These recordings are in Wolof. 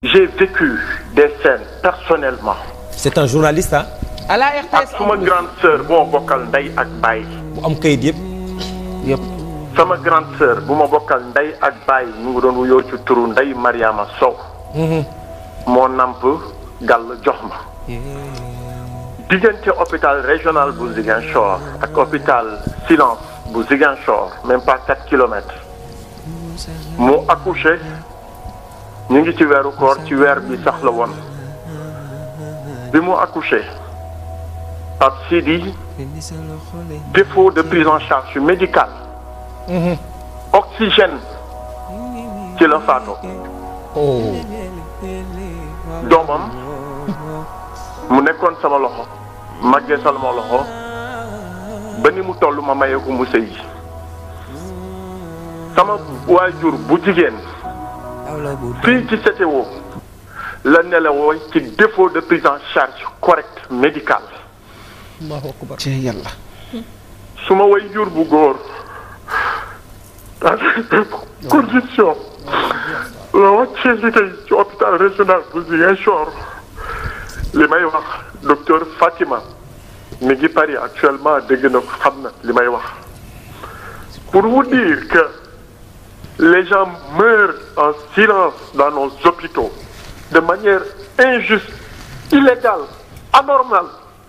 J'ai vécu des scènes personnellement. C'est un journaliste ah. à la RTS ak suma grande sœur bu ma bokkal ndey ak baay. bu am kayit yëpp. sama grande sœur bu ma bokkal ndey ak baay ñu ngi doon wuyoo ci turu Ndey Mariama Sow. moo namp gàll jox ma. diggante hôpital régional bu Ziguinchor ak hôpital Silence bu Ziguinchor même pas 4 kilomètres. mu accouché ñu ngi ci weeru koor ci weer bi sax la woon. bi mu accouché Pape Sidi défaut de prise en charge médicale. Oxygène ci la faatoo. doomam mu nekkoon sama loxo màggee sama loxo ba ni mu toll ma maye ko mu sëy sama waajur bu jigéen fii ci CTO la nelawoo ci défaut de prise en charge correcte médicale. ci yàlla. su ma waajur bu góor dans ces conditions la wàccee liggéey ci hôpital régional bu Ziguinchor li may wax docteur Fatima mi ngi Paris actuellement dégg na ko xam na li may wax pour vous dire que les gens meurent en silence dans nos hôpitaux de manière injuste, illégale, anormale.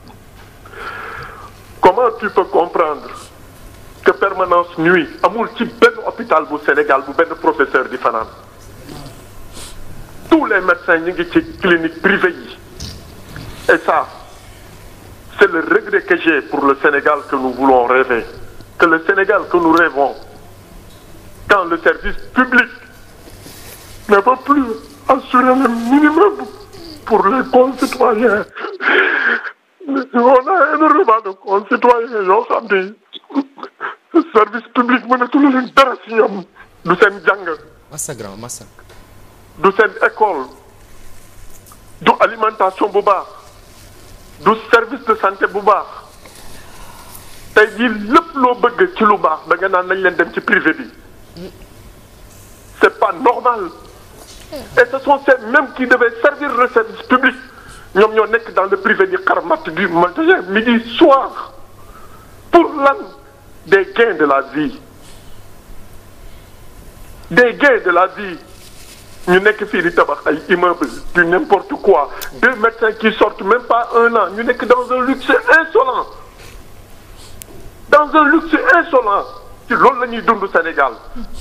Comment tu peux comprendre que permanence nuit amul ci benn hôpital bu Sénégal bu benn professeur di fanaan tous les médecins ñu ngi ci clinique privée yi et ça c'est le regret que j'ai pour le Sénégal que nous voulons rêver, que le Sénégal que nous rêvons quand le service public ne peut plus assurer le minimum pour les concitoyens. On a énormément de concitoyens yoo xam ne service public mënatul leen dara ci ñoom du seen jàng. massa grand massa. du seen école du alimentation bu baax du service de santé bu baax tey jii lépp loo bëgg ci lu baax da nga naan nañ leen dem ci privé bi. C'est pas normal. Et ce sont ces mêmes qui devaient servir le service public. ñoom ñoo nekk dans le privé di xarmat du matin midi soir pour lan des gains de la vie. Des gains de la vie. ñu nekk fii di tabax ay immeubles du n'importe quoi. Deux médecins qui sortent même pas un an ñu nekk dans un luxe insolent. Dans un luxe insolent. ci loolu la ñuy dund Sénégal.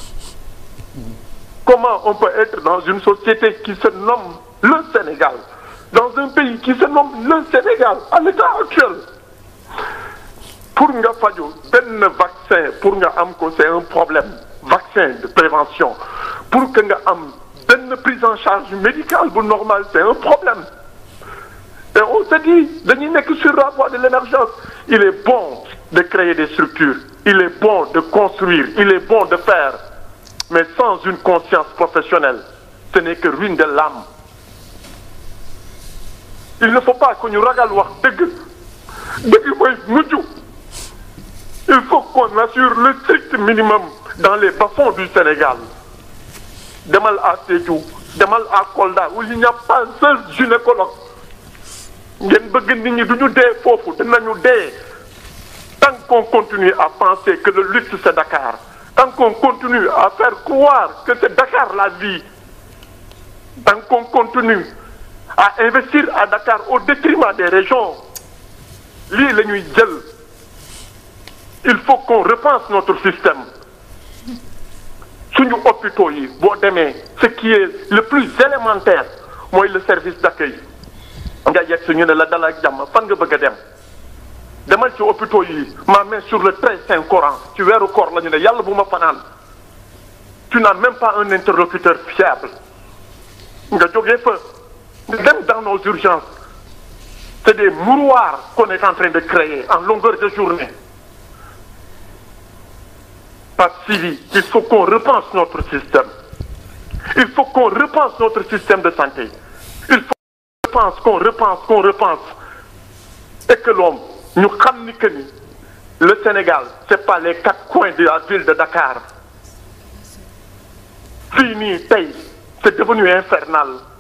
Comment on peut être dans une société qui se nomme le Sénégal, dans un pays qui se nomme le Sénégal, à l'état actuel, pour nga faju benn vaccin pour nga am ko c'est un problème, vaccin de prévention, pour que nga am benn prise en charge médicale bu normal c'est un problème. Et on se dit dañuy nekk sur la voie de l'émergence. Il est bon de créer des structures, il est bon de construire, il est bon de faire. Mais sans une conscience professionnelle, ce n'est que ruine de l'âme. Il ne faut pas que ñu ragal wax dëgg dëgg mooy mujj. Il faut qu'on assure le strict minimum dans les bas-fonds du Sénégal. Demal à Sédhiou, demal à Kolda où il n'y a pas un seul gynécologue. ngeen bëgg nit ñi du ñu dee foofu dinañu dee tant qu'on continue à penser que le luxe c'est Dakar. Tant qu'on continue à faire croire que c'est Dakar la vie, tant qu'on continue à investir à Dakar au détriment des régions, lii la ñuy jël. Il faut qu'on repense notre système. Suñu hôpitaux yi boo demee ce qui est le plus élémentaire mooy le service d'accueil. nga yegg si ñu ne la dal ak jàmm fan nga bëgg a dem. demal ci hôpitaux yi ma main sur le très saint Coran ci weeru koor la ñu ne yàlla bu ma fanaan tu n'as même pas un interlocuteur fiable nga jógee fa dem dans nos urgences c'est des mouroirs qu'on est en train de créer en longueur de journée. Pape Sidi, il faut qu'on repense notre système. Il faut qu'on repense notre système de santé. Il faut qu'on repense et que l'homme ñu xam ni que ni le Sénégal c'est pas les 4 coins de la ville de Dakar fii nii tey c'est devenu infernal.